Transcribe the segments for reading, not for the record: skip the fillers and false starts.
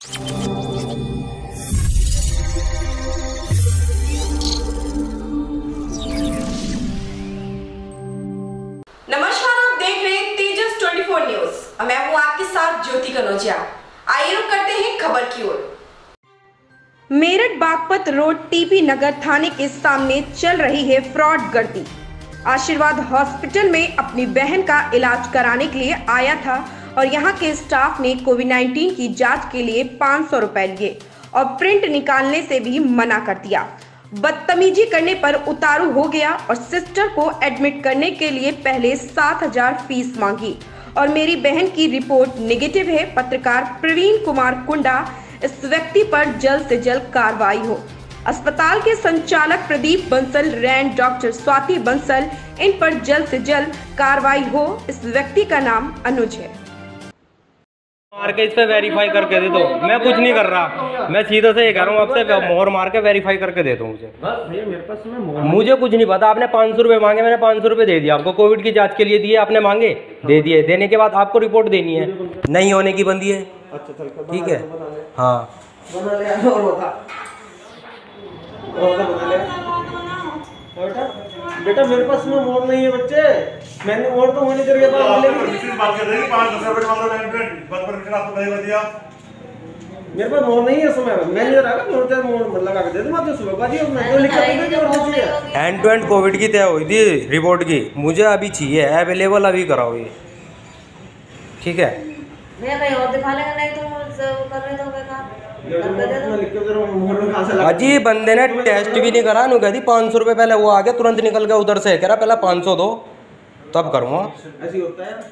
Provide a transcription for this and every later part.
नमस्कार, आप देख रहे हैं तेजस 24 न्यूज। मैं हूं आपके साथ ज्योति कनौजिया। आइए रुक करते हैं खबर की ओर। मेरठ बागपत रोड टीपी नगर थाने के सामने चल रही है फ्रॉड गर्दी। आशीर्वाद हॉस्पिटल में अपनी बहन का इलाज कराने के लिए आया था और यहां के स्टाफ ने कोविड-19 की जांच के लिए 500 रुपए लिए और प्रिंट निकालने से भी मना कर दिया। बदतमीजी करने पर उतारू हो गया और सिस्टर को एडमिट करने के लिए पहले 7000 फीस मांगी और मेरी बहन की रिपोर्ट नेगेटिव है। पत्रकार प्रवीण कुमार कुंडा, इस व्यक्ति पर जल्द से जल्द कार्रवाई हो। अस्पताल के संचालक प्रदीप बंसल, रैंड डॉक्टर स्वाति बंसल, इन पर जल्द से जल्द कार्रवाई हो। इस व्यक्ति का नाम अनुज है। मार के इस पे वेरीफाई करके दे दो। मैं कुछ नहीं कर रहा, मैं सीधा से ये कह रहा हूँ आपसे, मोहर मार के वेरीफाई करके दे दो मुझे। बस भैया मेरे पास मुझे कुछ नहीं पता। आपने 500 रुपए मांगे, मैंने 500 रुपए दे दिया आपको। कोविड की जांच के लिए दिए, आपने मांगे, दे दिए। देने के बाद आपको रिपोर्ट देनी है, नहीं होने की बंदी है। ठीक है, हाँ बेटा मेरे पास में मोड़ नहीं है बच्चे। मैंने मोड़ तो होने करके बात कर रही है। 500 रुपए मांग रहा है, बात पर आपको नहीं बता दिया। मेरे पास मोड़ नहीं है समय। मैं नहीं रहा था, मोड़ लगा के दे दूं आपको सुबह बाजी। मैं तो लिख के दे दूं। एंड टू एंड कोविड की तय हुई थी रिपोर्ट की, मुझे अभी चाहिए, अवेलेबल अभी कराओ ये। ठीक है, मैं कहीं और दिखा लेगा, नहीं तो करने दो बेकार। अजी बंदे ने टेस्ट भी नहीं करा, नु कहती 500 रुपए पहले वो आ गया, तुरंत निकल गया उधर से, कह रहा पहले 500 दो तब करूँगा। ऐसे होता है।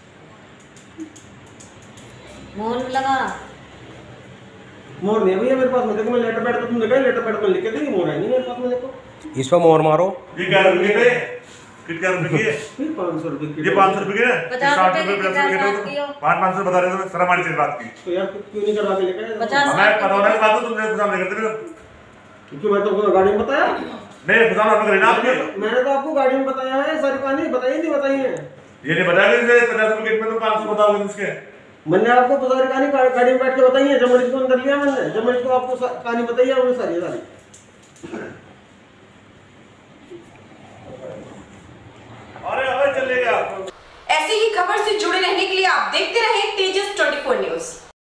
मोहर लगा, मोहर नहीं भैया मेरे पास में। देखो मैं लेटर पैड पे, तुम देखा लेटर पैड पे लिख के दी, मोहर है नहीं मेरे पास में। देखो इस पर मोहर मारो। ये क्या रुपए है? कितना रुपए की है? 500 रुपए की। ये 500 रुपए की है? 60 रुपए 500 बता रहे हो सर, हमारी चीज बात की। तो यार क्यों नहीं करवा के लेके आए? मैं पता नहीं बात, तुमने खुदा नहीं करते फिर। क्योंकि मैं तो गाड़ी में बताया नहीं, खुदा आपने करना आपने। मैंने तो आपको गाड़ी में बताया है, सारी कहानी बताई नहीं बताई है। ये नहीं बताया कि 50 रुपए में तो 500 बताओगे इसके। मैंने आपको सारी कहानी गाड़ी में बैठ के बताई है। जब मैं इसको अंदर लिया मैंने, जब मैं इसको आपको कहानी बताई है उन्होंने सारी। ऐसी ही खबर से जुड़े रहने के लिए आप देखते रहें तेजस 24 न्यूज।